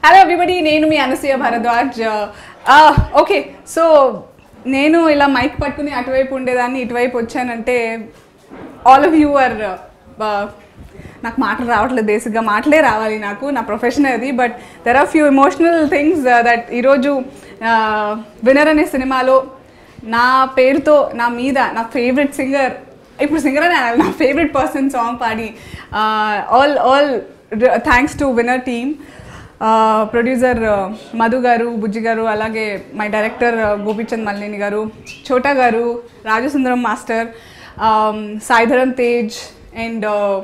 Hello everybody, నేను మీ Anasuya Bharadwaj. Okay, so నేను ఇలా మైక్ పట్టుకుని అటువైపు ఉండేదాన్ని ఇటువైపు వచ్చానంటే ఆల్ ఆఫ్ యూ ఆర్ నాకు మాటలు రావట్లేదు, బేసిక్గా మాటలే రావాలి, నాకు నా ప్రొఫెషన్ అది. But there are few emotional things that ఈరోజు విన్నర్ అనే సినిమాలో నా పేరుతో నా మీద నా ఫేవరెట్ సింగర్, ఇప్పుడు సింగర్ అని నా ఫేవరెట్ పర్సన్ సాంగ్ పాడి all thanks to Winner team, producer Madhu గారు, బుజ్జి గారు, అలాగే మై డైరెక్టర్ గోపీచంద్ మల్లేని గారు, చోటా గారు, రాజసుందరం మాస్టర్, సాయి ధరమ్ తేజ్ అండ్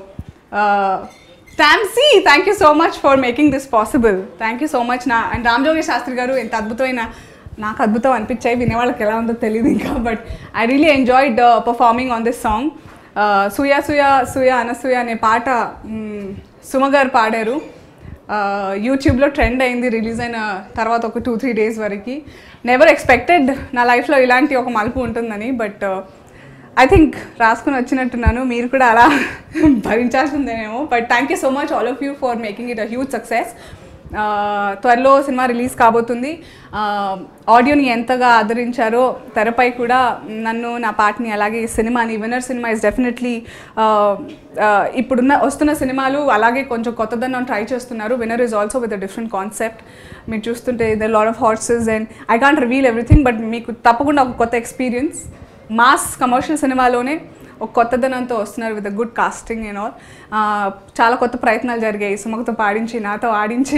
టామ్సీ. Thank you so much for making this possible. Thank you so much. And Ramajogi Sastry గారు, ఎంత అద్భుతమైన, నాకు అద్భుతం అనిపించాయి, వినేవాళ్ళకి ఎలా ఉందో తెలియదు ఇంకా, but I really enjoyed performing on this song. సుయా సుయా సుయా అనసూయ అనే పాట సుమ గారు పాడారు. యూట్యూబ్లో ట్రెండ్ అయింది రిలీజ్ అయిన తర్వాత ఒక 2-3 days వరకు. నెవర్ ఎక్స్పెక్టెడ్ నా లైఫ్లో ఇలాంటి ఒక మలుపు ఉంటుందని, బట్ ఐ థింక్ రాసుకుని వచ్చినట్టున్నాను, మీరు కూడా అలా భరించాల్సిందేమో. But thank you so much all of you for making it a huge success. త్వరలో సినిమా రిలీజ్ కాబోతుంది. ఆడియోని ఎంతగా ఆదరించారో తెరపై కూడా నన్ను, నా పాటని, అలాగే ఈ సినిమాని, విన్నర్ సినిమా ఇస్ డెఫినెట్లీ ఇప్పుడున్న వస్తున్న సినిమాలు అలాగే కొంచెం కొత్తదనం ట్రై చేస్తున్నారు. Winner is also with a different concept. మీరు చూస్తుంటే the lot of horses and I can't reveal everything, but మీకు తప్పకుండా ఒక కొత్త ఎక్స్పీరియన్స్. మాస్ కమర్షియల్ సినిమాలోనే ఒక కొత్తదనంతో వస్తున్నారు with good casting and all. చాలా కొత్త ప్రయత్నాలు జరిగాయి. సుమకతో పాడించి, నాతో ఆడించి,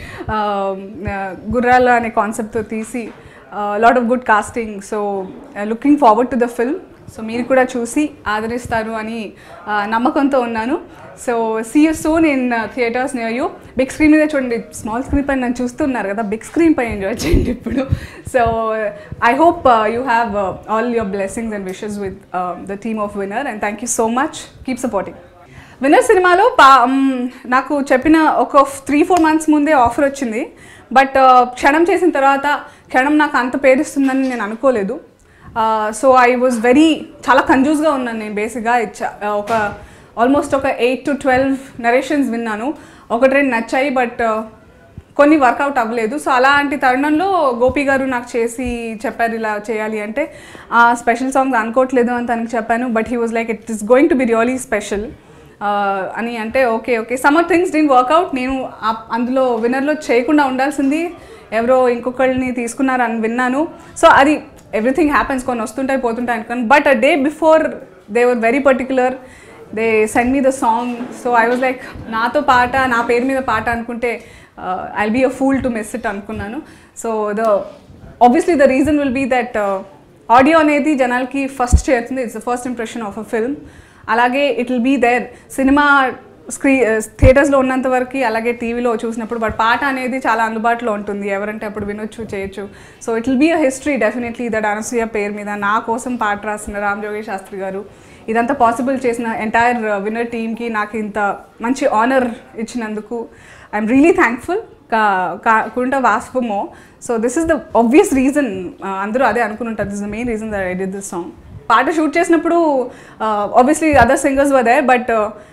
గుర్రాలు అనే కాన్సెప్ట్తో తీసి, lot of good casting. So looking forward to the film. So మీరు కూడా చూసి ఆదరిస్తారు అని నమ్మకంతో ఉన్నాను. So see you soon in theatres near you. Big screen మీద చూడండి, స్మాల్ స్క్రీన్ పైన నన్ను చూస్తున్నారు కదా, బిగ్ స్క్రీన్ పై ఎంజాయ్ చేయండి ఇప్పుడు. So I hope you have all your blessings and wishes with the team of Winner, and thank you so much. Keep supporting. Winner సినిమాలో నాకు చెప్పిన ఒక 3-4 months ముందే ఆఫర్ వచ్చింది, బట్ క్షణం చేసిన తర్వాత క్షణం నాకు అంత పేరుస్తుందని నేను అనుకోలేదు. సో ఐ వాజ్ చాలా కన్ఫ్యూజ్గా ఉన్నాను నేను. బేసిక్గా ఒక ఆల్మోస్ట్ ఒక 8 to 12 నరేషన్స్ విన్నాను. 1-2 నచ్చాయి, బట్ కొన్ని వర్కౌట్ అవ్వలేదు. సో అలాంటి తరుణంలో గోపి గారు నాకు చేసి చెప్పారు ఇలా చేయాలి అంటే, స్పెషల్ సాంగ్స్ అనుకోవట్లేదు అని తనకి చెప్పాను. But he was like it is going to be really special అని అంటే, okay some things didn't work out. నేను అందులో విన్నర్లో చేయకుండా ఉండాల్సింది, ఎవరో ఇంకొకళ్ళని తీసుకున్నారు అని విన్నాను. సో అది ఎవ్రీథింగ్ హ్యాపెన్స్, కొన్ని వస్తుంటాయి పోతుంటాయి అనుకోను. But a day before they were very particular, they send me the song. So I was like, నాతో పాట, నా పేరు మీద పాట అనుకుంటే I'll be a fool to miss it అనుకున్నాను. So obviously the reason will be that audio అనేది జనాలకి ఫస్ట్ చేరుతుంది. It's the first impression of a film. అలాగే it will be there cinema థియేటర్స్లో ఉన్నంత వరకు, అలాగే టీవీలో చూసినప్పుడు. బట్ పాట అనేది చాలా అందుబాటులో ఉంటుంది, ఎవరంటే అప్పుడు వినొచ్చు, చేయొచ్చు. So it will be a history definitely that Anasuya పేరు మీద నా కోసం పాట రాసిన రామజోగి శాస్త్రి గారు, ఇదంతా పాసిబుల్ చేసిన ఎంటైర్ విన్నర్ టీమ్కి నాకు ఇంత మంచి ఆనర్ ఇచ్చినందుకు ఐఎమ్ రియలీ థ్యాంక్ఫుల్. కుంట వాస్ఫమో. So this is the obvious reason, అందరూ అదే అనుకుని ఉంటారు, this the main reason that I did this song. పాట షూట్ చేసినప్పుడు obviously other singers were there, but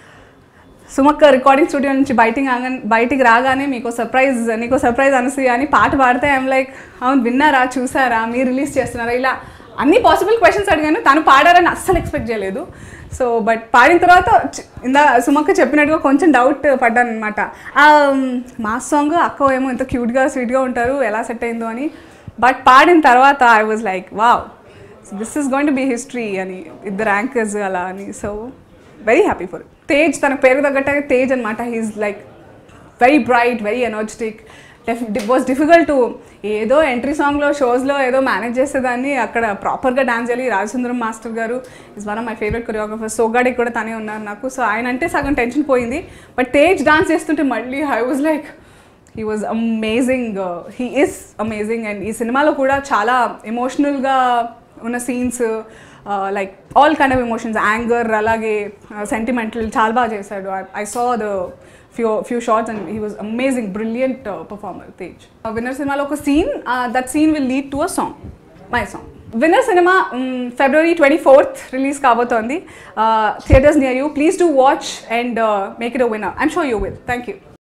సుమక్క రికార్డింగ్ స్టూడియో నుంచి బయటికి రాగానే నీకో సర్ప్రైజ్ అనసూయ అని పాట పాడితే ఐఎమ్ లైక్, అవును విన్నారా, చూసారా, మీరు రిలీజ్ చేస్తున్నారా, ఇలా అన్ని పాసిబుల్ క్వశ్చన్స్ అడిగాను. తను పాడారని అస్సలు ఎక్స్పెక్ట్ చేయలేదు. సో బట్ పాడిన తర్వాత సుమక్క చెప్పినట్టుగా కొంచెం డౌట్ పడ్డాను అనమాట. మా సాంగ్ అక్క ఏమో ఇంత క్యూట్గా స్వీట్గా ఉంటారు, ఎలా సెట్ అయిందో అని. బట్ పాడిన తర్వాత I was like, wow, this is going to be history అని, ఇద్దరు యాంకర్స్ అలా అని. So very happy for it. Tej, తన పేరు తగ్గట్టే తేజ్ అనమాట. He is like very bright, very energetic. Was difficult to ఏదో ఎంట్రీ సాంగ్లో, షోస్లో ఏదో మేనేజ్ చేసేదాన్ని, అక్కడ ప్రాపర్గా డాన్స్ చేయాలి. రాజసుందరం మాస్టర్ గారు is one of my favourite choreographer. సోగాడికి కూడా తనే ఉన్నారు నాకు. సో ఆయన అంటే సగం టెన్షన్ పోయింది. బట్ తేజ్ డాన్స్ చేస్తుంటే మళ్ళీ I was like, he was amazing, he is amazing. And ఈ సినిమాలో కూడా చాలా ఎమోషనల్గా ఉన్న scenes, like all kind of emotions, anger, అలాగే సెంటిమెంటల్, చాలా బాగా చేశాడు. I saw the few shots and he was amazing, brilliant performer, Tej. Winner cinema lo oka scene, that scene will lead to a song, my song. Winner cinema February 24th release kabotondi. Theaters near you, please do watch and make it a winner. I'm sure you will. Thank you.